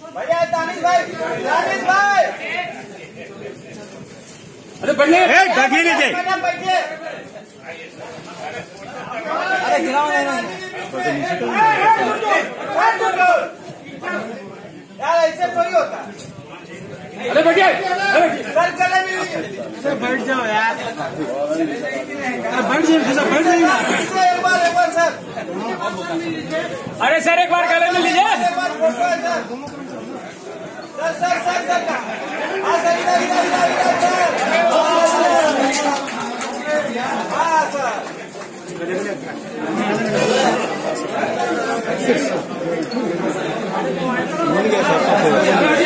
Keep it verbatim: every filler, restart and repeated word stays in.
भैया दानिश भाई, दानिश भाई, अरे बैठिए बैठिए नीचे। अरे गिराओ नहीं यार, ऐसे थोड़ी होता। अरे बैठिए सर चले भी सर बैठ जाओ यार, बैठ जाइए सर, बैठ जाइए ना। एक बार एक बार सर, अरे सर एक बार गले में लीजिए। एक बार फोटो है sir, sir sir sir sir हाँ सर, इधर इधर इधर इधर सर, हाँ सर।